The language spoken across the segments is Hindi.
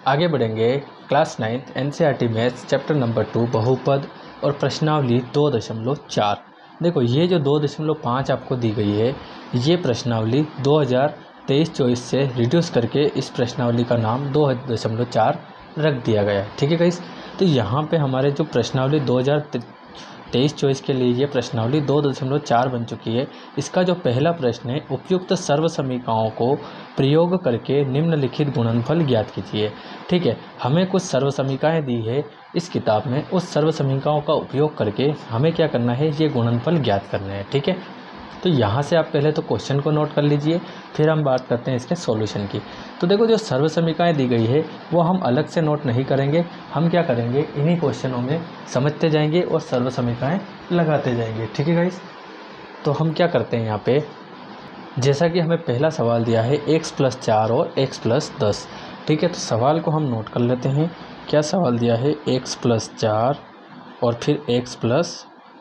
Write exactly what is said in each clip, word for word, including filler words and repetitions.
आगे बढ़ेंगे। Class ninth NCERT maths chapter number two बहुपद और प्रश्नावली दो दशमलव चार। देखो ये जो दो दशमलव पाँच आपको दी गई है, ये प्रश्नावली दो हज़ार तेईस चौबीस से रिड्यूस करके इस प्रश्नावली का नाम दो दशमलव चार रख दिया गया है। ठीक है गाइस, तो यहाँ पे हमारे जो प्रश्नावली दो हज़ार तेईस चौबीस के लिए ये प्रश्नावली दो दशमलव चार बन चुकी है। इसका जो पहला प्रश्न है, उपयुक्त सर्व समीकरणों को प्रयोग करके निम्नलिखित गुणनफल ज्ञात कीजिए। ठीक है, हमें कुछ सर्व समीकरणें दी है इस किताब में, उस सर्व समीकरणों का उपयोग करके हमें क्या करना है, ये गुणनफल ज्ञात करने हैं। ठीक है, तो यहाँ से आप पहले तो क्वेश्चन को नोट कर लीजिए, फिर हम बात करते हैं इसके सॉल्यूशन की। तो देखो जो सर्व समीकरणें दी गई है वो हम अलग से नोट नहीं करेंगे, हम क्या करेंगे, इन्हीं क्वेश्चनों में समझते जाएंगे और सर्व समीकरणें लगाते जाएंगे। ठीक है गाइस, तो हम क्या करते हैं यहाँ पे, जैसा कि हमें पहला सवाल दिया है एक्स प्लस चार और एक्स प्लस दस। ठीक है, तो सवाल को हम नोट कर लेते हैं। क्या सवाल दिया है, एक्स प्लस चार और फिर एक्स प्लस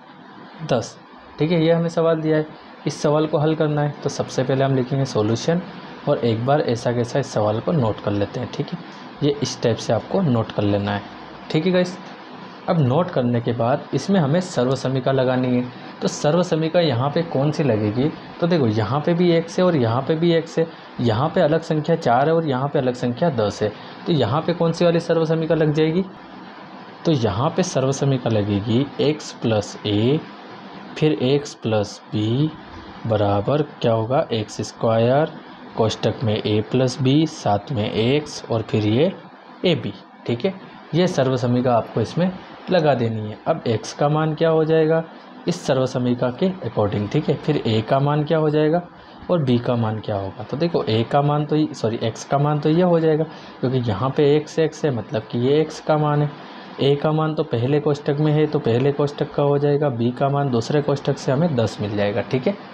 दस। ठीक है, ये हमें सवाल दिया है, इस सवाल को हल करना है। तो सबसे पहले हम लिखेंगे सॉल्यूशन और एक बार ऐसा कैसा इस सवाल को नोट कर लेते हैं। ठीक है, ये इस टाइप से आपको नोट कर लेना है। ठीक है गाइस, अब नोट करने के बाद इसमें हमें सर्व समीकरण लगानी है। तो सर्व समीकरण यहाँ पे कौन सी लगेगी, तो देखो यहाँ पे भी एक्स है और यहाँ पे भी एक्स है, यहाँ पे अलग संख्या चार है और यहाँ पे अलग संख्या दस है। तो यहाँ पे कौन सी वाली सर्व समीकरण लग जाएगी, तो यहाँ पे सर्व समीकरण लगेगी एक्स प्लस ए फिर एक्स प्लस बी बराबर क्या होगा, एक्स स्क्वायर कोष्टक में ए प्लस बी साथ में एक्स और फिर ये ए बी। ठीक है, ये सर्व समीकरण आपको इसमें लगा देनी है। अब x का मान क्या हो जाएगा इस सर्व समीकरण के अकॉर्डिंग। ठीक है, फिर a का मान क्या हो जाएगा और b का मान क्या होगा। तो देखो a का मान तो सॉरी x का मान तो ये हो जाएगा, क्योंकि यहाँ पे x x है मतलब कि ये x का मान है। a का मान तो पहले कोष्टक में है तो पहले कोष्टक का हो जाएगा, b का मान दूसरे कोष्टक से हमें दस मिल जाएगा। ठीक है,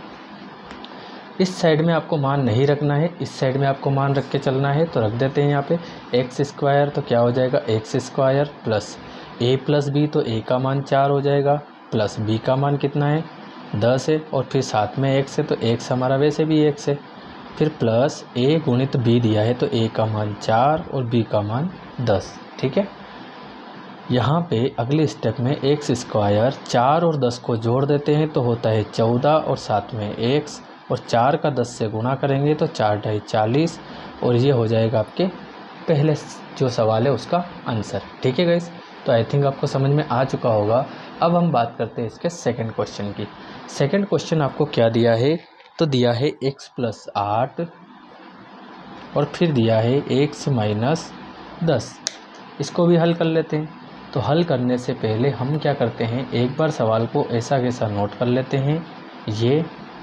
इस साइड में आपको मान नहीं रखना है, इस साइड में आपको मान रख के चलना है। तो रख देते हैं यहाँ पे एक्स स्क्वायर, तो क्या हो जाएगा X square plus A plus B, तो ए का मान चार हो जाएगा प्लस बी का मान कितना है दस है और फिर साथ में एक्स है, तो एक्स हमारा वैसे भी एक्स है, फिर प्लस ए गुणित बी दिया है तो ए का मान चार और बी का मान दस। ठीक है, यहाँ पे अगले स्टेप में एक्स स्क्वायर चार और दस को जोड़ देते हैं तो होता है चौदह और साथ में एक्स और चार का दस से गुणा करेंगे तो चार ढाई चालीस और ये हो जाएगा आपके पहले जो सवाल है उसका आंसर। ठीक है गाइस, तो आई थिंक आपको समझ में आ चुका होगा। अब हम बात करते हैं इसके सेकंड क्वेश्चन की। सेकंड क्वेश्चन आपको क्या दिया है, तो दिया है एक्स प्लस आठ और फिर दिया है एक्स माइनस दस। इसको भी हल कर लेते हैं। तो हल करने से पहले हम क्या करते हैं, एक बार सवाल को ऐसा कैसा नोट कर लेते हैं ये।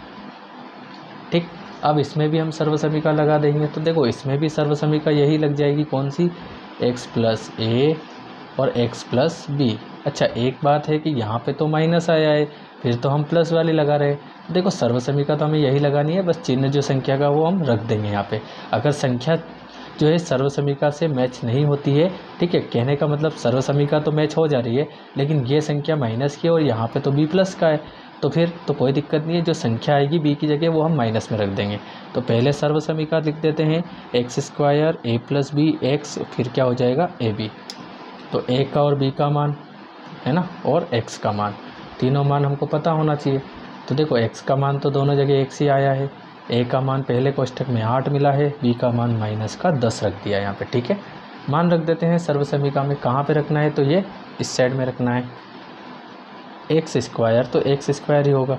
ठीक, अब इसमें भी हम सर्व समीकरण लगा देंगे। तो देखो इसमें भी सर्व समीकरण यही लग जाएगी, कौन सी, x प्लस ए और x प्लस बी। अच्छा एक बात है कि यहाँ पे तो माइनस आया है, फिर तो हम प्लस वाली लगा रहे हैं। देखो सर्व समीकरण तो हमें यही लगानी है, बस चिन्ह जो संख्या का वो हम रख देंगे यहाँ पे। अगर संख्या जो है सर्व समीकरण से मैच नहीं होती है, ठीक है, कहने का मतलब सर्व समीकरण तो मैच हो जा रही है लेकिन ये संख्या माइनस की है और यहाँ पे तो b प्लस का है, तो फिर तो कोई दिक्कत नहीं है, जो संख्या आएगी b की जगह वो हम माइनस में रख देंगे। तो पहले सर्व समीकरण लिख देते हैं X square A plus B X, फिर क्या हो जाएगा ए बी। तो ए का और b का मान है ना, और x का मान, तीनों मान हमको पता होना चाहिए। तो देखो x का मान तो दोनों जगह x ही आया है, a का मान पहले कोष्टक में आठ मिला है, b का मान माइनस का दस रख दिया यहाँ पे। ठीक है, मान रख देते हैं सर्व समीकरण में। कहाँ पे रखना है, तो ये इस साइड में रखना है। एक्स स्क्वायर तो एक्स स्क्वायर ही होगा,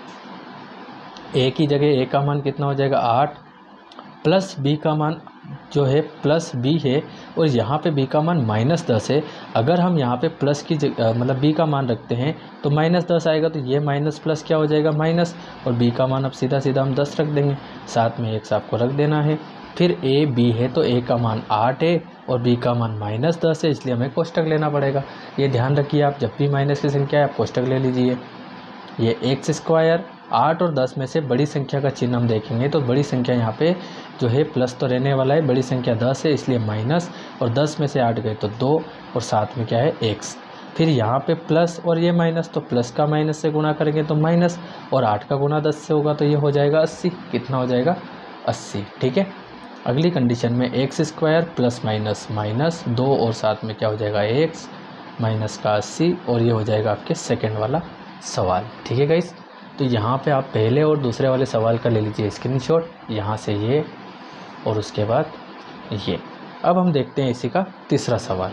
ए की जगह ए का मान कितना हो जाएगा आठ प्लस बी का मान जो है प्लस बी है और यहाँ पे बी का मान माइनस दस है। अगर हम यहाँ पे प्लस की जगह मतलब बी का मान रखते हैं तो माइनस दस आएगा, तो ये माइनस प्लस क्या हो जाएगा माइनस, और बी का मान अब सीधा सीधा हम दस रख देंगे, साथ में एक्स आपको रख देना है। फिर ए बी है तो ए का मान आठ है और बी का मान माइनस दस है, इसलिए हमें कोष्टक लेना पड़ेगा। ये ध्यान रखिए, आप जब भी माइनस की संख्या है आप कोष्टक ले लीजिए। ये एक्स स्क्वायर आठ और दस में से बड़ी संख्या का चिन्ह हम देखेंगे तो बड़ी संख्या यहाँ पे जो है प्लस तो रहने वाला है, बड़ी संख्या दस है इसलिए माइनस, और दस में से आठ गए तो दो और साथ में क्या है एक्स। फिर यहाँ पे प्लस और ये माइनस, तो प्लस का माइनस से गुणा करेंगे तो माइनस, और आठ का गुणा दस से होगा तो ये हो जाएगा अस्सी। कितना हो जाएगा अस्सी। ठीक है, अगली कंडीशन में X square plus minus minus दो और साथ में क्या हो जाएगा एक्स माइनस का अस्सी, और ये हो जाएगा आपके सेकेंड वाला सवाल। ठीक है गाइस, तो यहाँ पे आप पहले और दूसरे वाले सवाल का ले लीजिए स्क्रीनशॉट, यहाँ से ये और उसके बाद ये। अब हम देखते हैं इसी का तीसरा सवाल।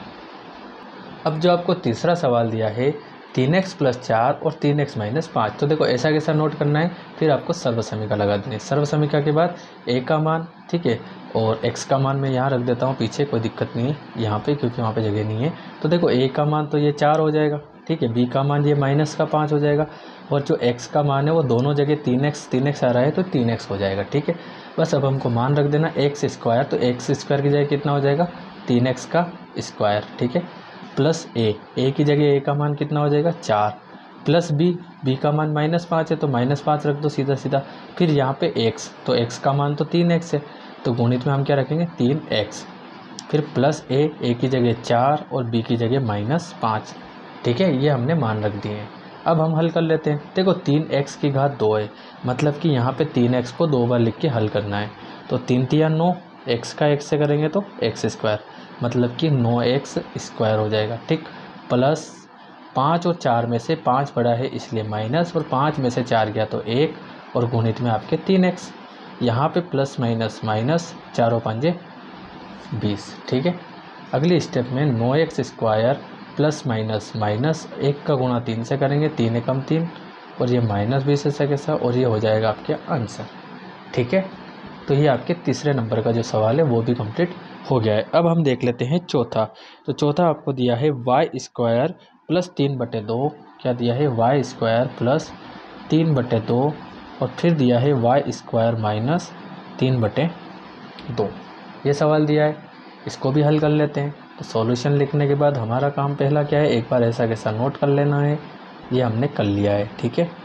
अब जो आपको तीसरा सवाल दिया है तीन एक्स प्लस चार और तीन एक्स माइनस पाँच, तो देखो ऐसा कैसा नोट करना है, फिर आपको सर्वसमीका लगा देनी है। सर्वसमीका के बाद ए का मान, ठीक है, और एक्स का मान मैं यहाँ रख देता हूँ पीछे, कोई दिक्कत नहीं है यहाँ पे क्योंकि वहाँ पे जगह नहीं है। तो देखो ए का मान तो ये चार हो जाएगा, ठीक है, बी का मान ये माइनस का पाँच हो जाएगा, और जो एक्स का मान है वो दोनों जगह तीन एक्स तीन एक्स आ रहा है तो तीन एक्स हो जाएगा। ठीक है, बस अब हमको मान रख देना एक्स स्क्वायर, तो एक्स स्क्वायर की जगह कितना हो जाएगा तीन एक्स का स्क्वायर, ठीक है, प्लस ए, ए की जगह ए का मान कितना हो जाएगा चार, प्लस बी, बी का मान माइनस पाँच है तो माइनस पाँच रख दो सीधा सीधा, फिर यहाँ पे एक्स, तो एक्स का मान तो तीन एक्स है तो गुणित में हम क्या रखेंगे तीन एक्स, फिर प्लस ए, ए की जगह चार और बी की जगह माइनस पाँच। ठीक है, ये हमने मान रख दिए हैं। अब हम हल कर लेते हैं। देखो तीन एक्स की घात दो है, मतलब कि यहाँ पे तीन एक्स को दो बार लिख के हल करना है, तो तीन तिया नौ, एक्स का एक्स से करेंगे तो एक्स स्क्वायर, मतलब कि नौ एक्स स्क्वायर हो जाएगा। ठीक, प्लस पाँच और चार में से पाँच बड़ा है इसलिए माइनस, और पाँच में से चार गया तो एक, और गुणित में आपके तीन एक्स, यहाँ पे प्लस माइनस माइनस, चारों पंजे बीस। ठीक है, अगली स्टेप में नौ X square plus minus minus, एक का गुणा तीन से करेंगे, तीन एकम तीन, और ये माइनस बीस ऐसा कैसा, और ये हो जाएगा आपके आंसर। ठीक है, तो ये आपके तीसरे नंबर का जो सवाल है वो भी कंप्लीट हो गया है। अब हम देख लेते हैं चौथा। तो चौथा आपको दिया है वाई स्क्वायर प्लस तीन बटे दो, क्या दिया है वाई स्क्वायर प्लस तीन बटे दो, और फिर दिया है वाई स्क्वायर माइनस तीन बटे दो, ये सवाल दिया है। इसको भी हल कर लेते हैं। तो सॉल्यूशन लिखने के बाद हमारा काम पहला क्या है, एक बार ऐसा कैसा नोट कर लेना है, ये हमने कर लिया है। ठीक है,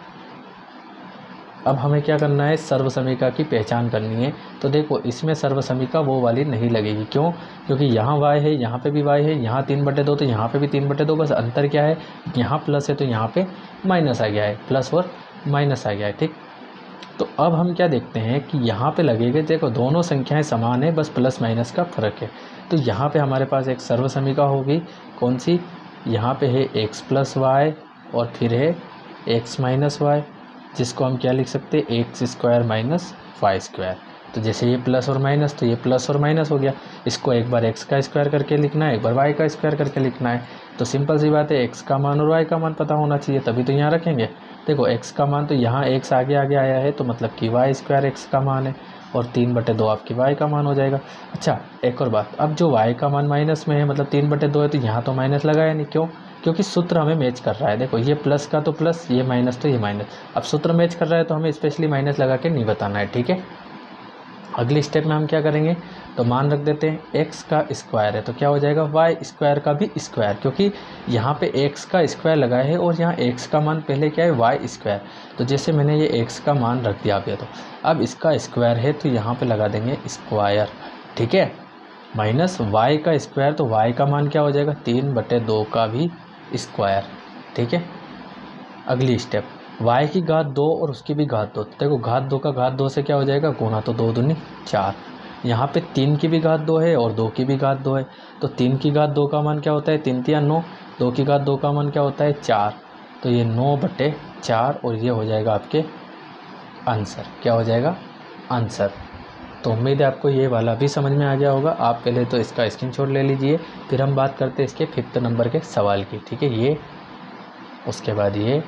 अब हमें क्या करना है, सर्वसमीका की पहचान करनी है। तो देखो इसमें सर्वसमीका वो वाली नहीं लगेगी, क्यों, क्योंकि यहाँ y है, यहाँ पे भी y है, यहाँ तीन बटे दो तो यहाँ पे भी तीन बटे दो, बस अंतर क्या है, यहाँ प्लस है तो यहाँ पे माइनस आ गया है, प्लस और माइनस आ गया है। ठीक, तो अब हम क्या देखते हैं कि यहाँ पे लगेगा, देखो दोनों संख्याएं समान है, बस प्लस माइनस का फ़र्क है। तो यहाँ पे हमारे पास एक सर्वसमीका होगी, कौन सी, यहाँ पे है एक्स प्लस वाई और फिर है एक्स माइनस वाई, जिसको हम क्या लिख सकते हैं, X square minus Y square. तो जैसे ये प्लस और माइनस, तो ये प्लस और माइनस हो गया, इसको एक बार एक्स का स्क्वायर करके लिखना है, एक बार वाई का स्क्वायर करके लिखना है। तो सिंपल सी बात है, एक्स का मान और वाई का मान पता होना चाहिए, तभी तो यहाँ रखेंगे। देखो एक्स का मान तो यहाँ एक्स आगे आगे आया है, तो मतलब कि वाई स्क्वायर एक्स का मान है, और तीन बटे दो आपकी वाई का मान हो जाएगा। अच्छा एक और बात, अब जो वाई का मान माइनस में है, मतलब तीन बटे दो है, तो यहाँ तो माइनस लगाया नहीं, क्यों, क्योंकि सूत्र हमें मैच कर रहा है। देखो ये प्लस का तो प्लस, ये माइनस तो ये माइनस, अब सूत्र मैच कर रहा है तो हमें स्पेशली माइनस लगा के नहीं बताना है। ठीक है, अगली स्टेप में हम क्या करेंगे, तो मान रख देते हैं x का स्क्वायर है तो क्या हो जाएगा y स्क्वायर का भी स्क्वायर, क्योंकि यहाँ पे x का स्क्वायर लगा है और यहाँ x का मान पहले क्या है y स्क्वायर, तो जैसे मैंने ये x का मान रख दिया अभी, तो अब इसका स्क्वायर है तो यहाँ पे लगा देंगे स्क्वायर। ठीक है, माइनस y का स्क्वायर, तो y का मान क्या हो जाएगा, तीन बटे दो का भी स्क्वायर। ठीक है, अगली स्टेप y की घात दो और उसकी भी घात दो, देखो घात दो का घात दो से क्या हो जाएगा गुणा, तो दो दूनी चार, यहाँ पे तीन की भी घात दो है और दो की भी घात दो है, तो तीन की घात दो का मान क्या होता है, तीन तिया नौ, दो की घात दो का मान क्या होता है चार, तो ये नौ बटे चार, और ये हो जाएगा आपके आंसर। क्या हो जाएगा आंसर। तो उम्मीद है आपको ये वाला भी समझ में आ गया होगा। आप पहले तो इसका स्क्रीनशॉट ले लीजिए, फिर हम बात करते हैं इसके फिफ्थ नंबर के सवाल की। ठीक है, ये उसके बाद ये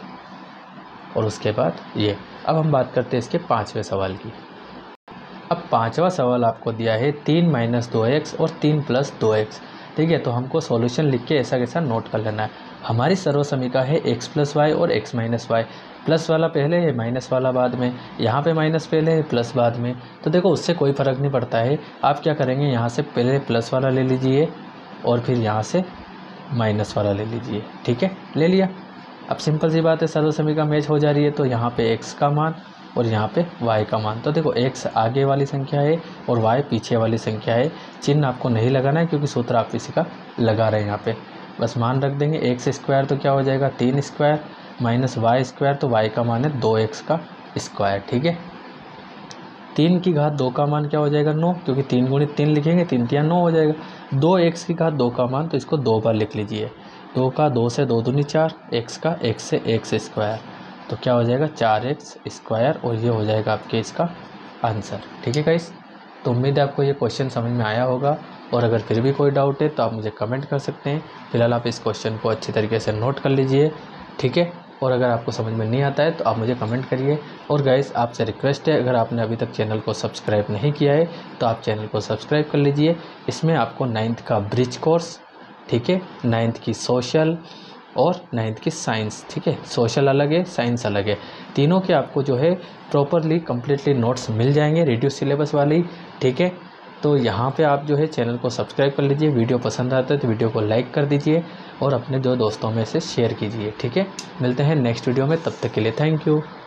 और उसके बाद ये। अब हम बात करते हैं इसके पाँचवें सवाल की। अब पाँचवा सवाल आपको दिया है तीन माइनस दो एक्स और तीन प्लस दो एक्स। ठीक है, तो हमको सॉल्यूशन लिख के ऐसा कैसा नोट कर लेना है। हमारी सर्वसमीका है एक्स प्लस वाई और एक्स माइनस वाई, प्लस वाला पहले है माइनस वाला बाद में, यहाँ पे माइनस पहले है प्लस बाद में। तो देखो उससे कोई फ़र्क नहीं पड़ता है, आप क्या करेंगे, यहाँ से पहले प्लस वाला ले लीजिए और फिर यहाँ से माइनस वाला ले लीजिए। ठीक है, ले लिया। अब सिंपल सी बात है, सर्वसमीका मैच हो जा रही है, तो यहाँ पे x का मान और यहाँ पे y का मान। तो देखो x आगे वाली संख्या है और y पीछे वाली संख्या है। चिन्ह आपको नहीं लगाना है क्योंकि सूत्र आप इसी का लगा रहे हैं यहाँ पे। बस मान रख देंगे एक्स स्क्वायर तो क्या हो जाएगा तीन स्क्वायर माइनस वाई स्क्वायर, तो y का मान है दो एक्स का स्क्वायर। ठीक है, तीन की घात दो का मान क्या हो जाएगा नौ, क्योंकि तीन गुणित तीन लिखेंगे, तीन तिया नौ हो जाएगा। दो एक्स की घात दो का मान, तो इसको दो बार लिख लीजिए। दो का दो से दो दूनी चार, एक्स का एक से एक्स स्क्वायर, तो क्या हो जाएगा चार एक्स स्क्वायर, और ये हो जाएगा आपके इसका आंसर। ठीक है गाइस, तो उम्मीद है आपको ये क्वेश्चन समझ में आया होगा, और अगर फिर भी कोई डाउट है तो आप मुझे कमेंट कर सकते हैं। फिलहाल आप इस क्वेश्चन को अच्छी तरीके से नोट कर लीजिए, ठीक है। और अगर आपको समझ में नहीं आता है तो आप मुझे कमेंट करिए। और गाइस आपसे रिक्वेस्ट है, अगर आपने अभी तक चैनल को सब्सक्राइब नहीं किया है तो आप चैनल को सब्सक्राइब कर लीजिए। इसमें आपको नाइन्थ का ब्रिज कोर्स, ठीक है, नाइन्थ की सोशल और नाइन्थ की साइंस, ठीक है, सोशल अलग है, साइंस अलग है, तीनों के आपको जो है प्रॉपरली कम्प्लीटली नोट्स मिल जाएंगे रेडियो सिलेबस वाली, ठीक है। तो यहाँ पे आप जो है चैनल को सब्सक्राइब कर लीजिए। वीडियो पसंद आता है तो वीडियो को लाइक कर दीजिए और अपने दो दोस्तों में से शेयर कीजिए, ठीक है। मिलते हैं नेक्स्ट वीडियो में, तब तक के लिए थैंक यू।